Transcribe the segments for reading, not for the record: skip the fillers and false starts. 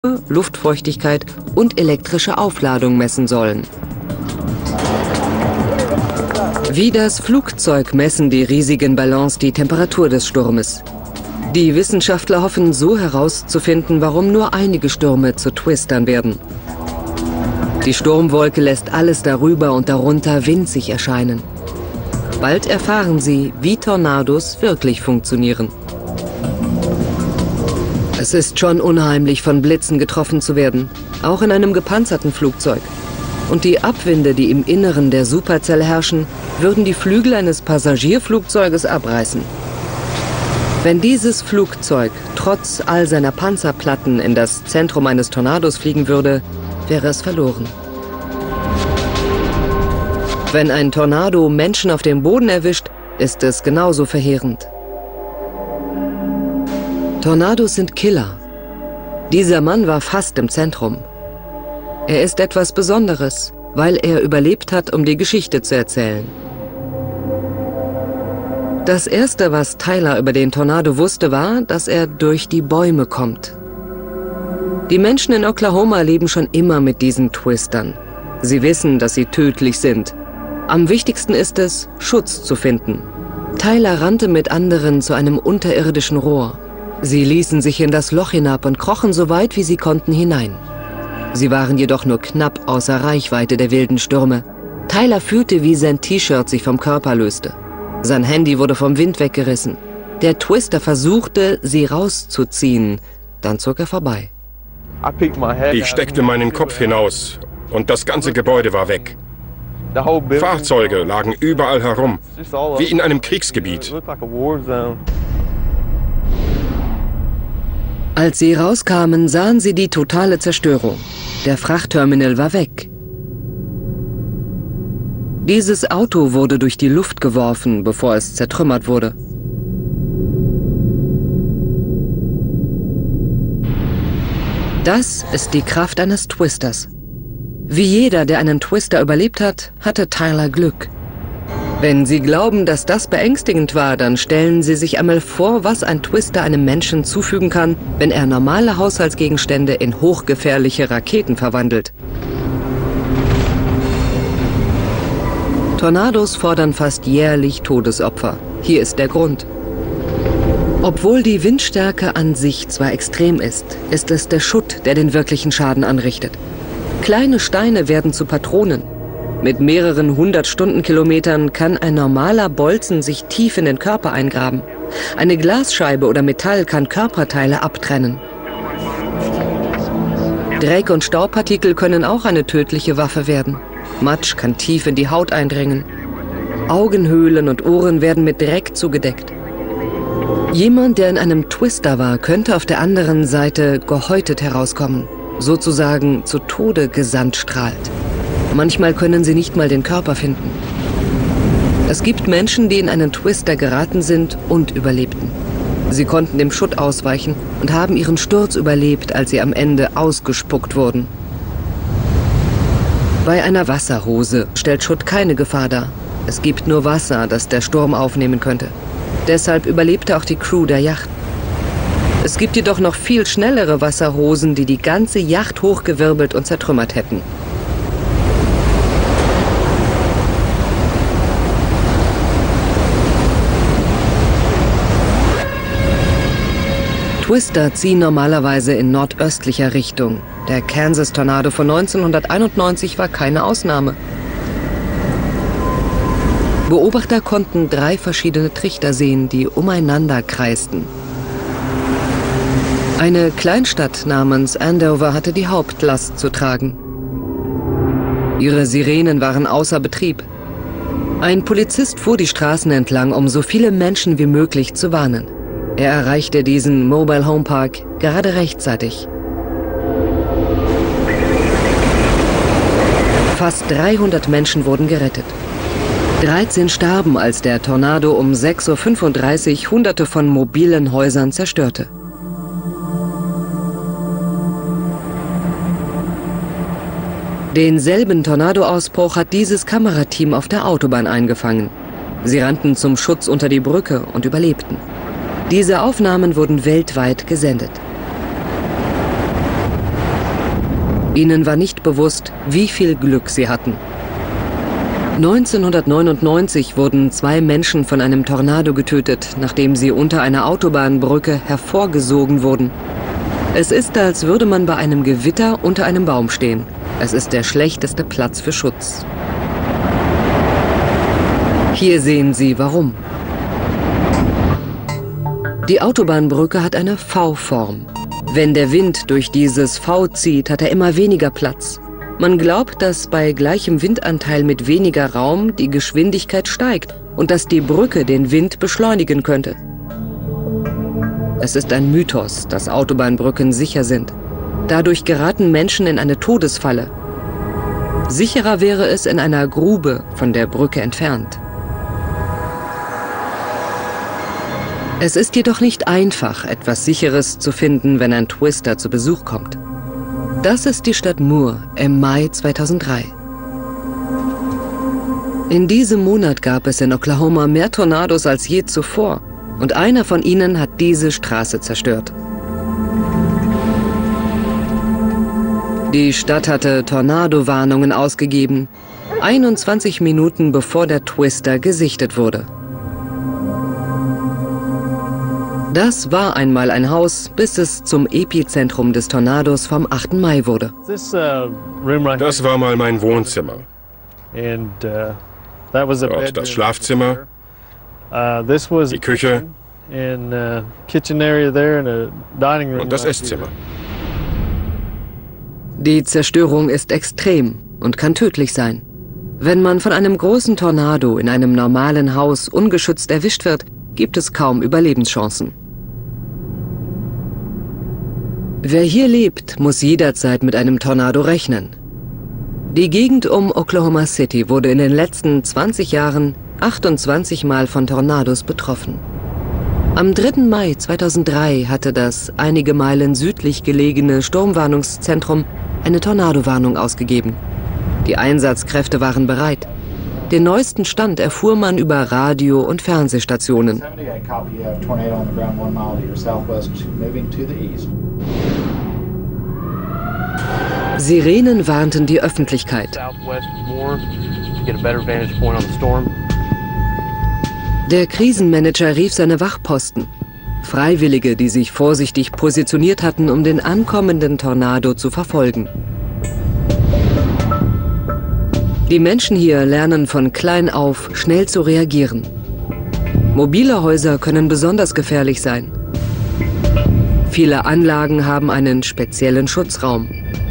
Luftfeuchtigkeit und elektrische Aufladung messen sollen. Wie das Flugzeug messen die riesigen Ballons die Temperatur des Sturmes. Die Wissenschaftler hoffen, so herauszufinden, warum nur einige Stürme zu Twistern werden. Die Sturmwolke lässt alles darüber und darunter winzig erscheinen. Bald erfahren sie, wie Tornados wirklich funktionieren. Es ist schon unheimlich, von Blitzen getroffen zu werden, auch in einem gepanzerten Flugzeug. Und die Abwinde, die im Inneren der Superzelle herrschen, würden die Flügel eines Passagierflugzeuges abreißen. Wenn dieses Flugzeug trotz all seiner Panzerplatten in das Zentrum eines Tornados fliegen würde, wäre es verloren. Wenn ein Tornado Menschen auf dem Boden erwischt, ist es genauso verheerend. Tornados sind Killer. Dieser Mann war fast im Zentrum. Er ist etwas Besonderes, weil er überlebt hat, um die Geschichte zu erzählen. Das Erste, was Tyler über den Tornado wusste, war, dass er durch die Bäume kommt. Die Menschen in Oklahoma leben schon immer mit diesen Twistern. Sie wissen, dass sie tödlich sind. Am wichtigsten ist es, Schutz zu finden. Tyler rannte mit anderen zu einem unterirdischen Rohr. Sie ließen sich in das Loch hinab und krochen so weit, wie sie konnten, hinein. Sie waren jedoch nur knapp außer Reichweite der wilden Stürme. Tyler fühlte, wie sein T-Shirt sich vom Körper löste. Sein Handy wurde vom Wind weggerissen. Der Twister versuchte, sie rauszuziehen. Dann zog er vorbei. Ich steckte meinen Kopf hinaus und das ganze Gebäude war weg. Fahrzeuge lagen überall herum, wie in einem Kriegsgebiet. Als sie rauskamen, sahen sie die totale Zerstörung. Der Frachtterminal war weg. Dieses Auto wurde durch die Luft geworfen, bevor es zertrümmert wurde. Das ist die Kraft eines Twisters. Wie jeder, der einen Twister überlebt hat, hatte Tyler Glück. Wenn Sie glauben, dass das beängstigend war, dann stellen Sie sich einmal vor, was ein Twister einem Menschen zufügen kann, wenn er normale Haushaltsgegenstände in hochgefährliche Raketen verwandelt. Tornados fordern fast jährlich Todesopfer. Hier ist der Grund. Obwohl die Windstärke an sich zwar extrem ist, ist es der Schutt, der den wirklichen Schaden anrichtet. Kleine Steine werden zu Patronen. Mit mehreren 100 Stundenkilometern kann ein normaler Bolzen sich tief in den Körper eingraben. Eine Glasscheibe oder Metall kann Körperteile abtrennen. Dreck und Staubpartikel können auch eine tödliche Waffe werden. Matsch kann tief in die Haut eindringen. Augenhöhlen und Ohren werden mit Dreck zugedeckt. Jemand, der in einem Twister war, könnte auf der anderen Seite gehäutet herauskommen, sozusagen zu Tode gesandstrahlt. Manchmal können sie nicht mal den Körper finden. Es gibt Menschen, die in einen Twister geraten sind und überlebten. Sie konnten dem Schutt ausweichen und haben ihren Sturz überlebt, als sie am Ende ausgespuckt wurden. Bei einer Wasserhose stellt Schutt keine Gefahr dar. Es gibt nur Wasser, das der Sturm aufnehmen könnte. Deshalb überlebte auch die Crew der Yacht. Es gibt jedoch noch viel schnellere Wasserhosen, die die ganze Yacht hochgewirbelt und zertrümmert hätten. Twister ziehen normalerweise in nordöstlicher Richtung. Der Kansas-Tornado von 1991 war keine Ausnahme. Beobachter konnten 3 verschiedene Trichter sehen, die umeinander kreisten. Eine Kleinstadt namens Andover hatte die Hauptlast zu tragen. Ihre Sirenen waren außer Betrieb. Ein Polizist fuhr die Straßen entlang, um so viele Menschen wie möglich zu warnen. Er erreichte diesen Mobile Home Park gerade rechtzeitig. Fast 300 Menschen wurden gerettet. 13 starben, als der Tornado um 6:35 Uhr Hunderte von mobilen Häusern zerstörte. Denselben Tornadoausbruch hat dieses Kamerateam auf der Autobahn eingefangen. Sie rannten zum Schutz unter die Brücke und überlebten. Diese Aufnahmen wurden weltweit gesendet. Ihnen war nicht bewusst, wie viel Glück sie hatten. 1999 wurden 2 Menschen von einem Tornado getötet, nachdem sie unter einer Autobahnbrücke hervorgesogen wurden. Es ist, als würde man bei einem Gewitter unter einem Baum stehen. Es ist der schlechteste Platz für Schutz. Hier sehen Sie, warum. Die Autobahnbrücke hat eine V-Form. Wenn der Wind durch dieses V zieht, hat er immer weniger Platz. Man glaubt, dass bei gleichem Windanteil mit weniger Raum die Geschwindigkeit steigt und dass die Brücke den Wind beschleunigen könnte. Es ist ein Mythos, dass Autobahnbrücken sicher sind. Dadurch geraten Menschen in eine Todesfalle. Sicherer wäre es in einer Grube von der Brücke entfernt. Es ist jedoch nicht einfach, etwas Sicheres zu finden, wenn ein Twister zu Besuch kommt. Das ist die Stadt Moore im Mai 2003. In diesem Monat gab es in Oklahoma mehr Tornados als je zuvor. Und einer von ihnen hat diese Straße zerstört. Die Stadt hatte Tornado-Warnungen ausgegeben, 21 Minuten bevor der Twister gesichtet wurde. Das war einmal ein Haus, bis es zum Epizentrum des Tornados vom 8. Mai wurde. Das war mal mein Wohnzimmer. Dort das Schlafzimmer, die Küche und das Esszimmer. Die Zerstörung ist extrem und kann tödlich sein. Wenn man von einem großen Tornado in einem normalen Haus ungeschützt erwischt wird, gibt es kaum Überlebenschancen. Wer hier lebt, muss jederzeit mit einem Tornado rechnen. Die Gegend um Oklahoma City wurde in den letzten 20 Jahren 28 Mal von Tornados betroffen. Am 3. Mai 2003 hatte das einige Meilen südlich gelegene Sturmwarnungszentrum eine Tornadowarnung ausgegeben. Die Einsatzkräfte waren bereit. Den neuesten Stand erfuhr man über Radio- und Fernsehstationen. Sirenen warnten die Öffentlichkeit. Der Krisenmanager rief seine Wachposten. Freiwillige, die sich vorsichtig positioniert hatten, um den ankommenden Tornado zu verfolgen. Die Menschen hier lernen von klein auf, schnell zu reagieren. Mobile Häuser können besonders gefährlich sein. Viele Anlagen haben einen speziellen Schutzraum.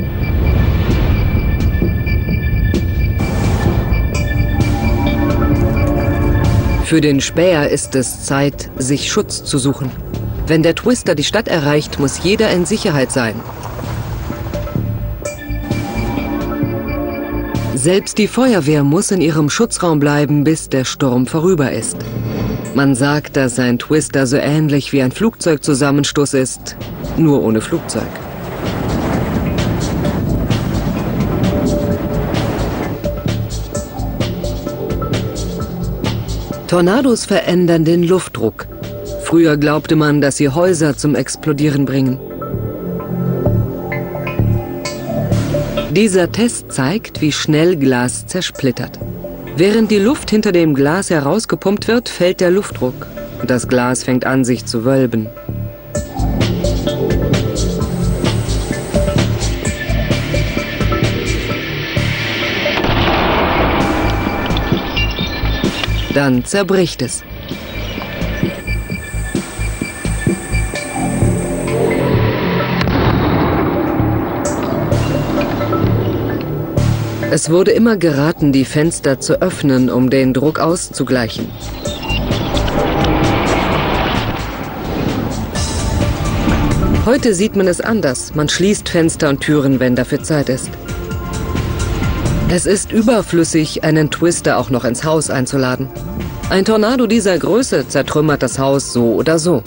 Für den Späher ist es Zeit, sich Schutz zu suchen. Wenn der Twister die Stadt erreicht, muss jeder in Sicherheit sein. Selbst die Feuerwehr muss in ihrem Schutzraum bleiben, bis der Sturm vorüber ist. Man sagt, dass ein Twister so ähnlich wie ein Flugzeugzusammenstoß ist, nur ohne Flugzeug. Tornados verändern den Luftdruck. Früher glaubte man, dass sie Häuser zum Explodieren bringen. Dieser Test zeigt, wie schnell Glas zersplittert. Während die Luft hinter dem Glas herausgepumpt wird, fällt der Luftdruck und das Glas fängt an, sich zu wölben. Dann zerbricht es. Es wurde immer geraten, die Fenster zu öffnen, um den Druck auszugleichen. Heute sieht man es anders. Man schließt Fenster und Türen, wenn dafür Zeit ist. Es ist überflüssig, einen Twister auch noch ins Haus einzuladen. Ein Tornado dieser Größe zertrümmert das Haus so oder so.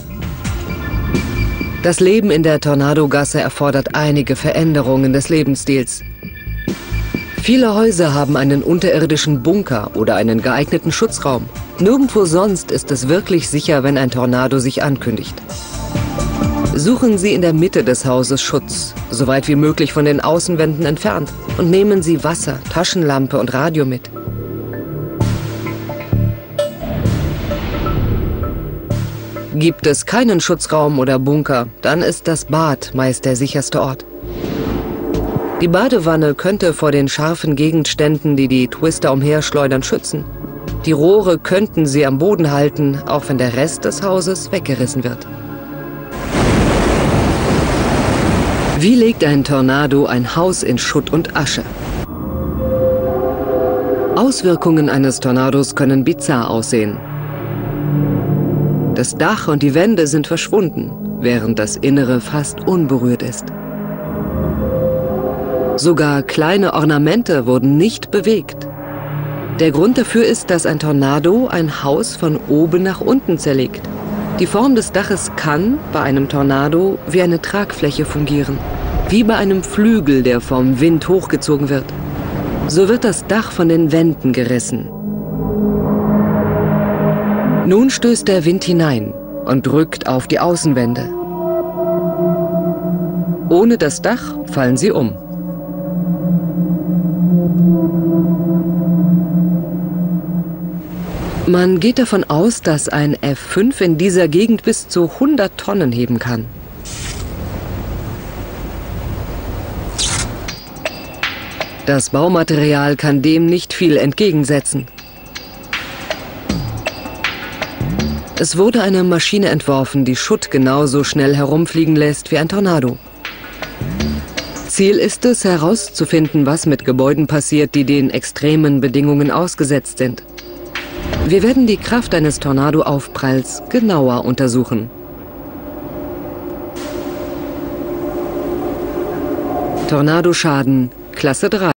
Das Leben in der Tornadogasse erfordert einige Veränderungen des Lebensstils. Viele Häuser haben einen unterirdischen Bunker oder einen geeigneten Schutzraum. Nirgendwo sonst ist es wirklich sicher, wenn ein Tornado sich ankündigt. Suchen Sie in der Mitte des Hauses Schutz, so weit wie möglich von den Außenwänden entfernt, und nehmen Sie Wasser, Taschenlampe und Radio mit. Gibt es keinen Schutzraum oder Bunker, dann ist das Bad meist der sicherste Ort. Die Badewanne könnte vor den scharfen Gegenständen, die die Twister umherschleudern, schützen. Die Rohre könnten sie am Boden halten, auch wenn der Rest des Hauses weggerissen wird. Wie legt ein Tornado ein Haus in Schutt und Asche? Auswirkungen eines Tornados können bizarr aussehen. Das Dach und die Wände sind verschwunden, während das Innere fast unberührt ist. Sogar kleine Ornamente wurden nicht bewegt. Der Grund dafür ist, dass ein Tornado ein Haus von oben nach unten zerlegt. Die Form des Daches kann bei einem Tornado wie eine Tragfläche fungieren, wie bei einem Flügel, der vom Wind hochgezogen wird. So wird das Dach von den Wänden gerissen. Nun stößt der Wind hinein und drückt auf die Außenwände. Ohne das Dach fallen sie um. Man geht davon aus, dass ein F5 in dieser Gegend bis zu 100 Tonnen heben kann. Das Baumaterial kann dem nicht viel entgegensetzen. Es wurde eine Maschine entworfen, die Schutt genauso schnell herumfliegen lässt wie ein Tornado. Ziel ist es, herauszufinden, was mit Gebäuden passiert, die den extremen Bedingungen ausgesetzt sind. Wir werden die Kraft eines Tornado-Aufpralls genauer untersuchen. Tornadoschaden Klasse 3.